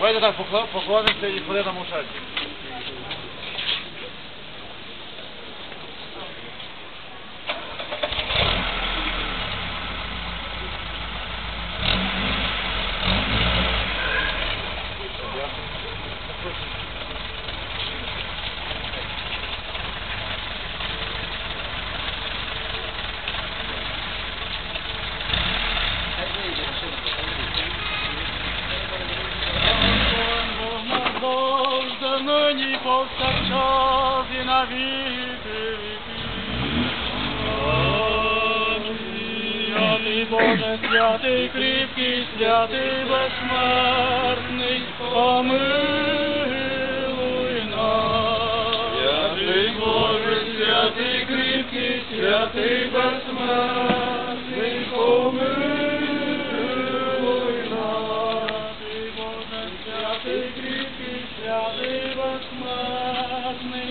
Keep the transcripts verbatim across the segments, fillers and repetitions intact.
Давайте так поклонимося і хвилина мовчання. Нині повсякчас і на віки святий Боже, святий кріпкий, святий безсмертний, помилуй нас. Святий Боже, святий кріпкий, святий безсмертний, помилуй нас. Святий Боже, святий кріпкий, святий безсмертний,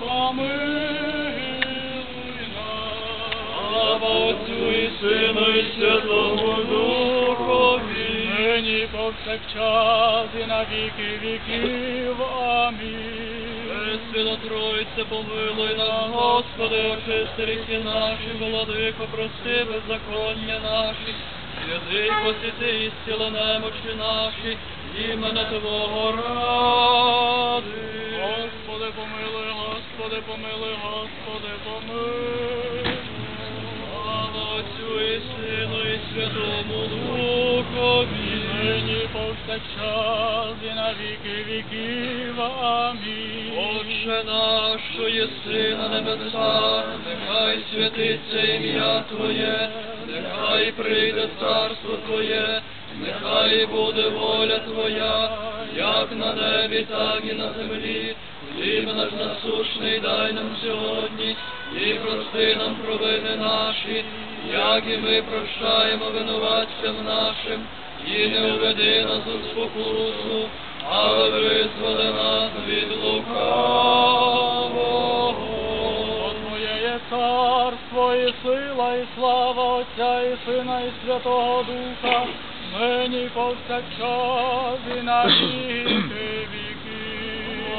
помилуй нас. Слава Отцю і Сину і Святому Духові, нині повсякчас і на віки віків. Амінь. Пресвята Тройце, помилуй нас, Господи, очисти гріхи наші, владико, прости беззаконня наші, святий посвяти і зціли немочі наші, імени Твого ради. Господи, помилуй, Господи, помилуй, Господи, помилуй. Слава Отцю і Сину і Святому Духові, нині повсякчас і на віки віків. Амінь. Отче наш, що єси на небесах, нехай святиться ім'я Твоє, нехай прийде царство Твоє, нехай буде воля Твоя, як на небі, так і на землі. Хліб наш насущний дай нам сьогодні, і прости нам провини наші, як і ми прощаємо винуватцям нашим, і не введи нас у спокусу, але визволи нас від лукавого. Твоє є царство, і сила, і слава Отця, і Сина, і Святого Духа, нині повсякчас і на віки віків.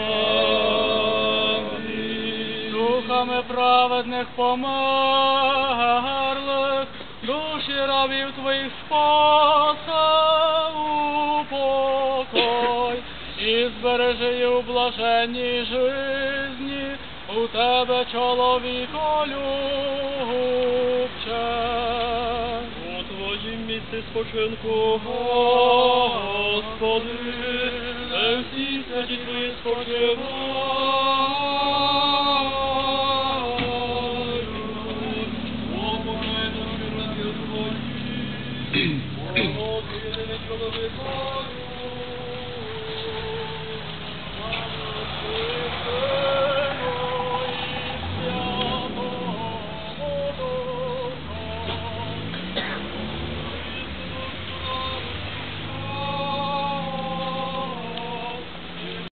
Амінь. Духами праведних померлих, душі рабів Твоїх спаси у покой, і збережи їх у блаженній житті, у Тебе чоловіколюбче. У Твоїм місці спочинку, Господи, де всі святі Твої спочивають. О, помилуй, Господи, Господи, чоловікові.